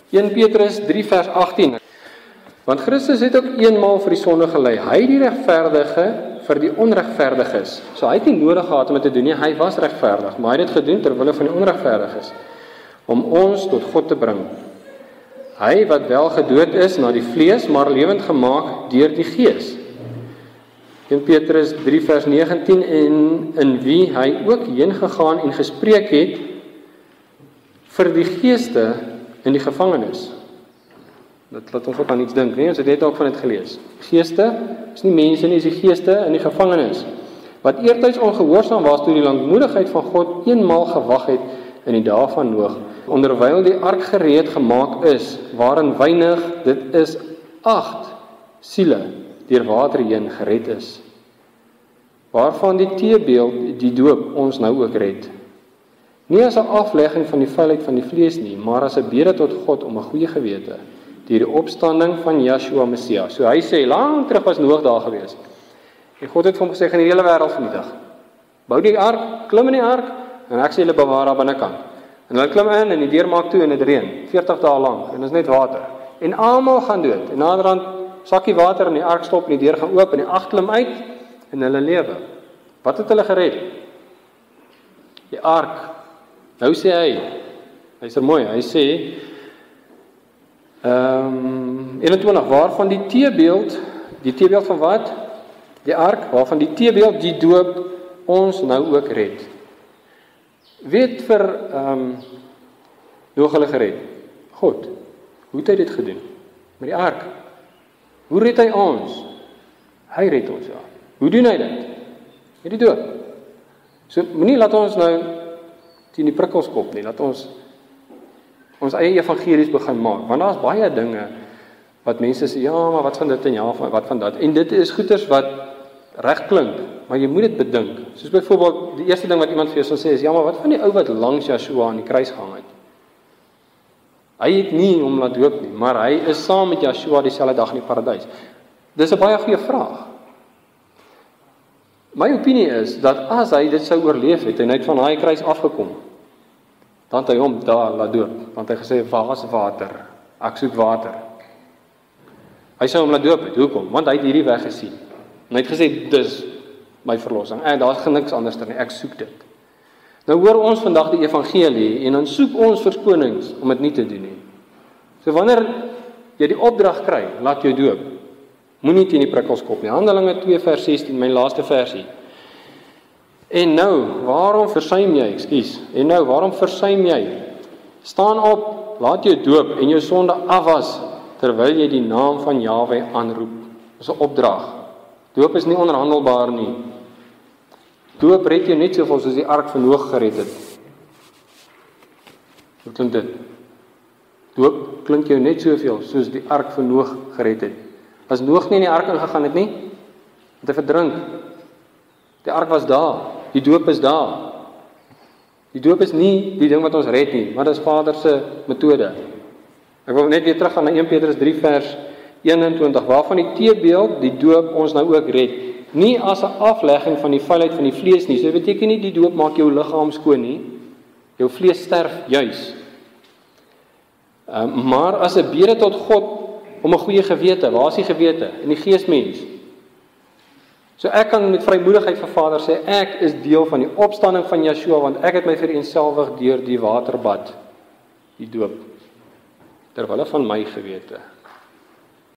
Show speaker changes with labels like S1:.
S1: 1 Petrus 3 vers 18. Want Christus het ook eenmaal vir die sonde gelei. Hy die regverdige vir die onregverdiges. So hy het nie nodig gehad om dit te doen nie, hy was regverdig, maar hy het dit gedoen ter wille van die onregverdiges, om ons tot God te bring. Hy wat wel gedood is na die vlees, maar lewend gemaak deur die Gees. 1 Petrus 3 vers 19, en in wie hy ook heen gegaan en gespreek het vir die geeste in die gevangenis. Dit laat ons ook aan iets dink, nie? Ons het net ook van dit gelees. Geeste is nie mense nie, is die geeste in die gevangenis, wat eertyds ongehoorsaam was toe die lankmoedigheid van God eenmaal gewag het in die dae van Noag, onderwyl die ark gereed gemaak is, waarin weinig, dit is 8 siele, deur water heen gered is, waarvan die teebeeld, die doop, ons nou ook red. Nie as 'n aflegging van die vuilheid van die vlees nie, maar as 'n bede tot God om 'n goeie gewete, deur die opstanding van Yeshua Messia. So hy sê, lang terug was Noag daar gewees. En God het vir hom gesê, gaan die hele wêreld vernietig. Bou die ark, klim in die ark, en ek sê julle bewaar daar binnekant. En hulle klim in, en die deur maak toe, en dit reën, 40 dae lank, en dit is net water. En almal gaan dood, en naderhand sakkie water in die ark stop, en die deur gaan oop, en die 8 klim uit, en hulle lewe. Wat het hulle gered? Die ark. Nou sê hy is er mooi, hy sê, 21, waarvan die teebeeld van wat? Die ark, waarvan die teebeeld, die doop, ons nou ook red. Weet vir Noag hulle gered? God. Hoe het hy dit gedoen? Met die ark. Hoe red hy ons? Hy red ons, ja. Hoe doen hy dit? Met die doop. So, moenie laat ons nou teen die prikkels kop nie, laat ons eie evangelies begin maak, want daar is baie dinge wat mense sê, ja, maar wat van dit en ja, wat van dat, en dit is goeders wat reg klink, maar jy moet dit bedink, soos byvoorbeeld, die eerste ding wat iemand vir jou sal sê is, ja, maar wat van die ou wat langs Yeshua aan die kruis gehang het? Hy het nie hom laat doop nie, maar hy is saam met Yeshua dieselfde dag in die paradys. Dis 'n baie goeie vraag. My opinie is, dat as hy dit sou oorleef het, en hy het van daai kruis afgekom, dan het hy hom daar laat doop, want hy gesê, waar is water? Ek soek water. Hy sou hom laat doop het, hoekom? Want hy het hierdie weg gesien. En hy het gesê, dis my verlossing, en daar is niks anders dan nie, ek soek dit. Nou hoor ons vandag die evangelie, en dan soek ons verskonings om dit nie te doen nie. So wanneer jy die opdrag kry, laat jou doop, moenie teen die prikkels kop nie. Handelinge 2 vers 16, my laaste versie. En nou, waarom versuim jy, waarom versuim jy? Staan op, laat jou doop en jou sonde afwas, terwyl jy die naam van Jahwe aanroep. Dis 'n opdrag. Doop is nie onderhandelbaar nie. Doop red jou net soveel soos die ark van Noag gered het. Hoe klink dit? Doop klink jou net soveel soos die ark van Noag gered het. As Noag nie in die ark ingegaan het nie, het hy verdrink. Die ark was daar, die doop is daar. Die doop is nie die ding wat ons red nie, maar dit is Vader se metode. Ek wil net weer terug gaan na 1 Petrus 3 vers 21, waarvan die teebeeld, die doop, ons nou ook red. Nie as 'n aflegging van die vuilheid van die vlees nie, so dit beteken nie die doop maak jou liggaam skoon nie, jou vlees sterf juis. Maar as 'n bede tot God, om 'n goeie gewete, waar is die gewete? In die geesmens. So ek kan met vrymoedigheid vir Vader sê, ek is deel van die opstanding van Yeshua, want ek het my vereenselwig deur die waterbad, die doop, terwille van my gewete.